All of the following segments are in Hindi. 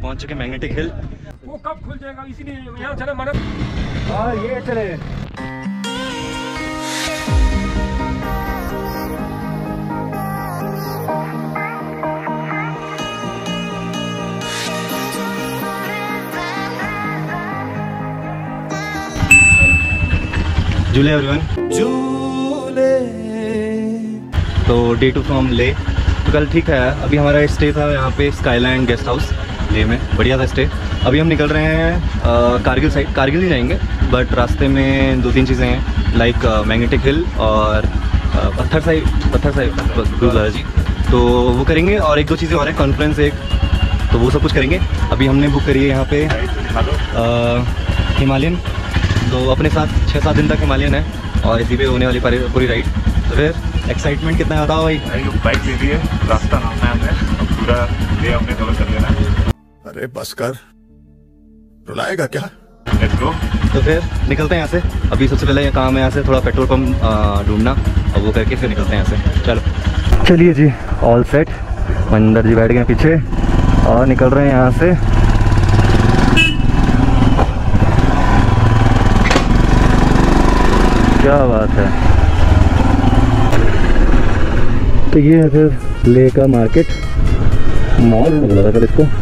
पहुंच चुके मैग्नेटिक हिल। वो कब खुल जाएगा इसीलिए यहाँ चले मना। हाँ ये चले। झूले एवरीवन, झूले। तो डे 2 फ्रॉम ले। तो कल ठीक है, अभी हमारा स्टे था यहाँ पे स्काईलैंड गेस्ट हाउस ले में, बढ़िया था स्टे। अभी हम निकल रहे हैं कारगिल साइड। कारगिल नहीं जाएंगे बट रास्ते में 2-3 चीज़ें हैं लाइक मैग्नेटिक हिल और पत्थर साहिब गुरुद्वारा जी, तो वो करेंगे। और 1-2 चीज़ें और है, कॉन्फ्रेंस एक, तो वो सब कुछ करेंगे। अभी हमने बुक करी है यहाँ पे हिमालयन, तो अपने साथ 6-7 दिन तक हिमालयन है और इसी पे होने वाली पूरी राइड। तो फिर एक्साइटमेंट कितना होता है भाई? बाइक ले ली है, रास्ता नापना है हमने, पूरा ले हमने कवर कर लेना है। अरे बस कर, रुलाएगा क्या? Let's go. तो फिर निकलते हैं यहाँ से। अभी सबसे पहले काम है यहाँ से थोड़ा पेट्रोल पंप ढूंढना, और वो करके फिर निकलते हैं यहाँ से। चलो चलिए जी, ऑल सेट। मनिंदर जी बैठ गए पीछे और निकल रहे हैं यहाँ से। क्या बात है। तो ये है फिर ले का मार्केट, मॉल बोला था कल इसको।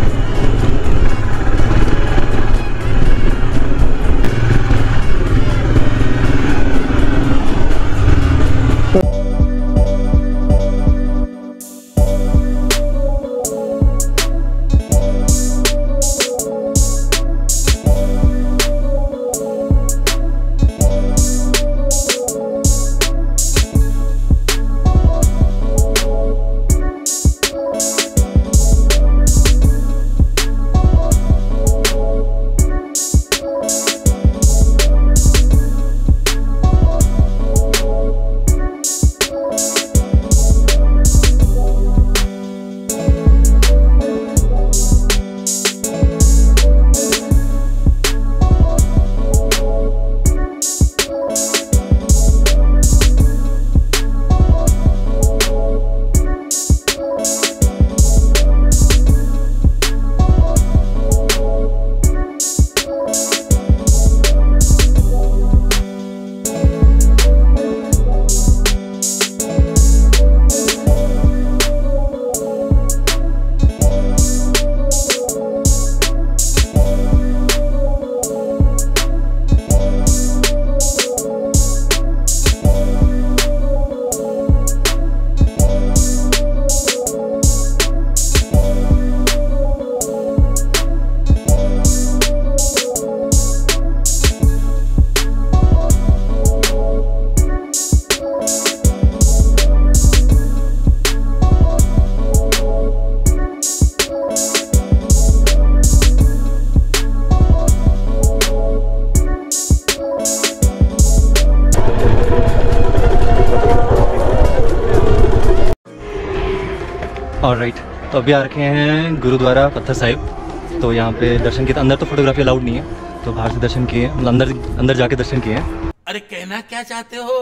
ऑलराइट, तो अभी आ रखे हैं गुरुद्वारा पत्थर साहिब। तो यहाँ पे दर्शन किए, अंदर तो फोटोग्राफी अलाउड नहीं है, तो बाहर से दर्शन किए, अंदर जाके दर्शन किए हैं। अरे कहना क्या चाहते हो?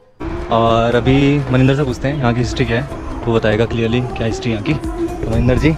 और अभी मनिंदर से पूछते हैं यहाँ की हिस्ट्री क्या है, वो बताएगा क्लियरली क्या हिस्ट्री यहाँ की। तो मनिंदर जी।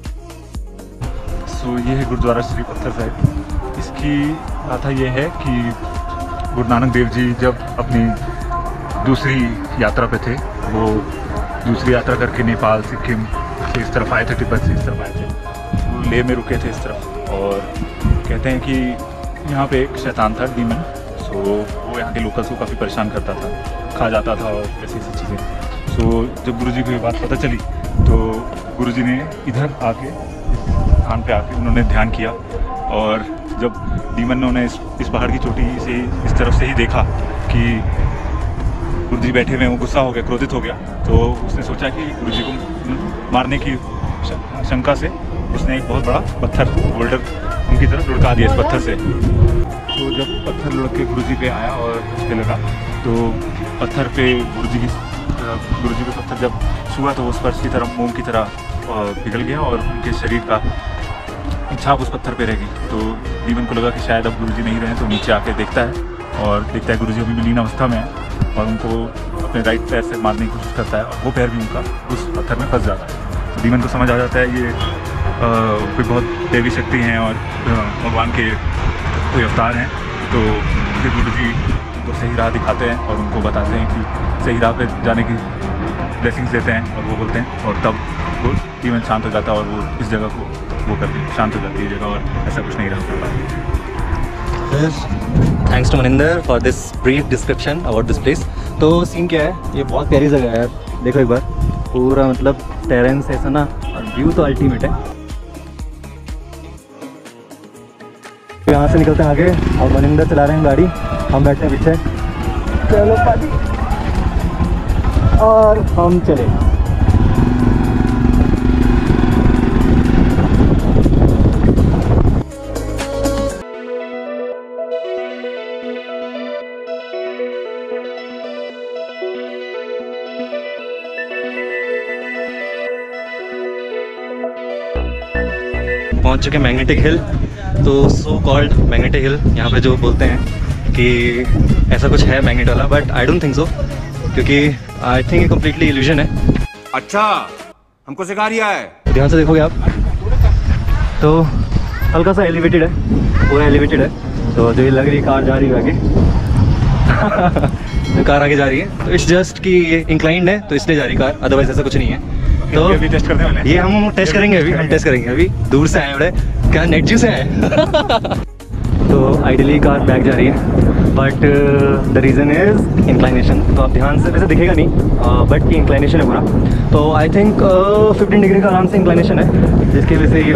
सो ये है गुरुद्वारा श्री पत्थर साहिब। इसकी कथा ये है कि गुरु नानक देव जी जब अपनी दूसरी यात्रा पे थे, वो दूसरी यात्रा करके नेपाल सिक्किम से इस तरफ आए थे, तिब्बत से इस तरफ आए थे, वो ले में रुके थे इस तरफ। और कहते हैं कि यहाँ पे एक शैतान था, डीमन। सो वो यहाँ के लोकल्स को काफ़ी परेशान करता था, खा जाता था और ऐसी चीज़ें। सो जब गुरुजी को ये बात पता चली तो गुरुजी ने इधर आके, स्थान पे आके उन्होंने ध्यान किया। और जब डीमन ने उन्हें इस पहाड़ की चोटी से इस तरफ से ही देखा कि गुरुजी बैठे हुए हैं, वो गुस्सा हो गया, क्रोधित हो गया। तो उसने सोचा कि गुरुजी को मारने की शंका से उसने एक बहुत बड़ा पत्थर, बोल्डर उनकी तरफ लुढ़का दिया इस पत्थर से। तो जब पत्थर लुढ़क के गुरुजी पे आया और उसके लगा, तो पत्थर पे गुरुजी पे पत्थर जब छुआ तो वो स्पर्श की तरह, मोम की तरह पिघल गया और उनके शरीर का छाप उस पत्थर पे रह गई। तो डीमन को लगा कि शायद अब गुरुजी नहीं रहे, तो नीचे आके देखता है और देखता है गुरुजी अभी भी लीन अवस्था में है और उनको अपने राइट पैर से मारने की कोशिश करता है और वो पैर भी उनका उस पत्थर में फंस जाता है। तो डीमन को समझ आ जाता है ये कोई बहुत देवी शक्ति हैं और भगवान के कोई अवतार हैं, तो फिर गुरु जी उनको सही राह दिखाते हैं और उनको बताते हैं कि सही राह पे जाने की ब्लेसिंग्स देते हैं और वो बोलते हैं, और तब वो इवन शांत हो जाता है और वो इस जगह को वो करती शांत हो जाती है जगह, और ऐसा कुछ नहीं रहा। Thanks to Maninder for this brief description about this place. तो सीन क्या है, ये बहुत प्यारी जगह है यार, देखो एक बार पूरा मतलब टेरेंस ऐसा ना, और व्यू तो अल्टीमेट है। यहाँ से निकलते हैं आगे और मनिंदर चला रहे हैं गाड़ी, हम बैठे हैं पीछे। चलो पाजी, और हम चले। पहुंच चुके मैग्नेटिक हिल। तो सो कॉल्ड मैग्नेटिक हिल, यहाँ पे जो बोलते हैं कि ऐसा कुछ है मैग्नेट वाला, but I don't think so, क्योंकि आई थिंक ये कम्प्लीटली इल्यूजन है। अच्छा, हमको सिखा रिया है। ध्यान से देखोगे आप तो हल्का सा एलिवेटेड है, पूरा एलिवेटेड है। तो जो ये लग रही है कार जा रही है आगे तो कार आगे जा रही है, तो इट्स जस्ट कि ये इंक्लाइंड है तो इसलिए जा रही कार, अदरवाइज ऐसा कुछ नहीं है। तो अभी टेस्ट करने वाले हैं। ये हम टेस्ट करेंगे, अभी हम टेस्ट करेंगे। अभी दूर से आए बड़े, क्या नेट जी से आए तो आइडियली कार बैक जा रही है, but the reason is inclination. तो आप ध्यान से, वैसे दिखेगा नहीं बट ये इंक्लाइनेशन है पूरा। तो आई थिंक 15 डिग्री का आराम से इंक्लाइनेशन है, जिसकी वजह से ये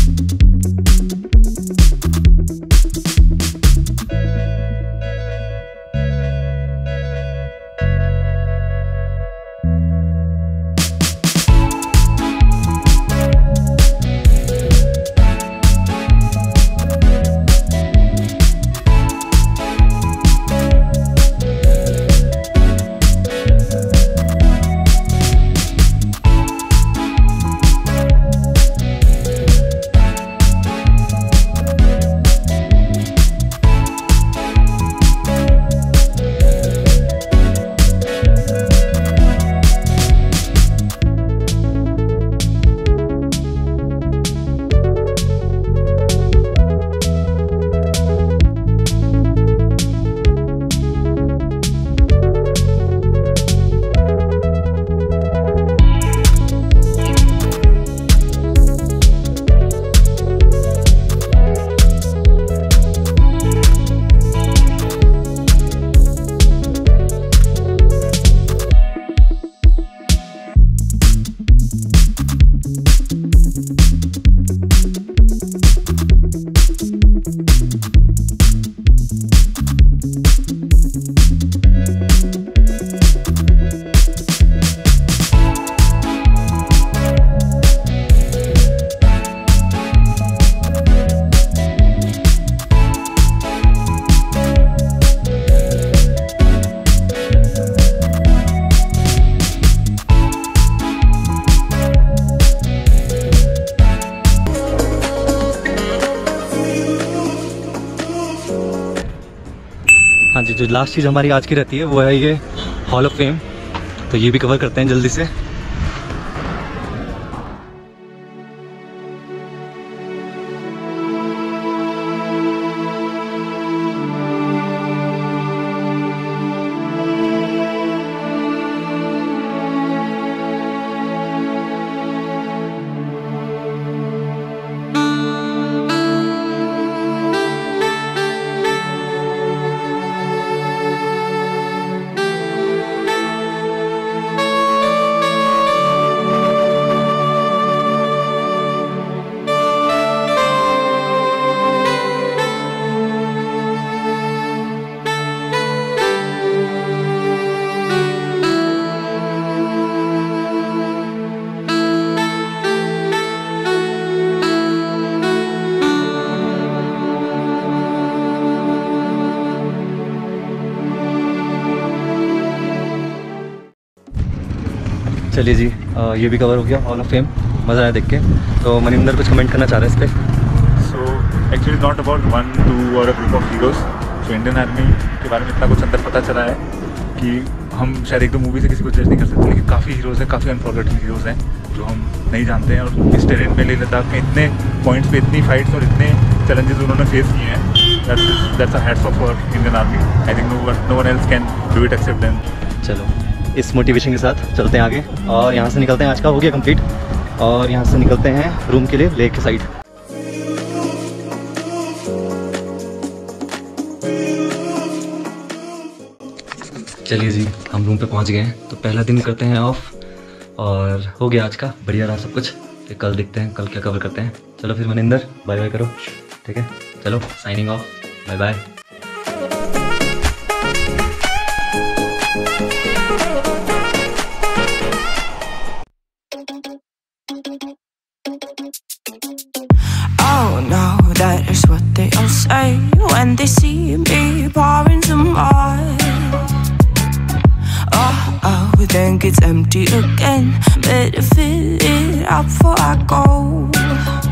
हाँ जी, जो लास्ट चीज़ हमारी आज की रहती है वो है ये हॉल ऑफ फेम। तो ये भी कवर करते हैं जल्दी से। चलिए जी, ये भी कवर हो गया हॉल ऑफ फेम। मज़ा आया देख के। तो मनिंदर कुछ कमेंट करना चाह रहे हैं इस पर। सो एक्चुअली नॉट अबाउट 1, 2 और a group of heroes. So Indian army के बारे में इतना कुछ अंदर पता चला है कि हम शायद 1-2 मूवी से किसी को जज नहीं कर सकते, लेकिन काफ़ी हीरोज़ हैं, काफ़ी अनफॉरगेटेबल हीरोज़ हैं। जो हम नहीं जानते हैं। और इस टेरेन में लेह लद्दाख में इतने पॉइंट्स पे इतनी फाइट्स और इतने चैलेंजेस उन्होंने फेस किए हैं, that's a hats off for Indian army. I think no one else can do it except them. चलो इस मोटिवेशन के साथ चलते हैं आगे और यहाँ से निकलते हैं। आज का हो गया कंप्लीट और यहाँ से निकलते हैं रूम के लिए लेक के साइड। चलिए जी, हम रूम पे पहुँच गए हैं। तो पहला दिन करते हैं ऑफ और हो गया आज का, बढ़िया रहा सब कुछ। फिर कल देखते हैं कल क्या कवर करते हैं। चलो फिर मनिंदर बाय बाय करो, ठीक है? चलो signing off, bye bye. Oh no, that is what they all say when they see me pouring some more. Oh, then gets empty again. Better fill it up before I go.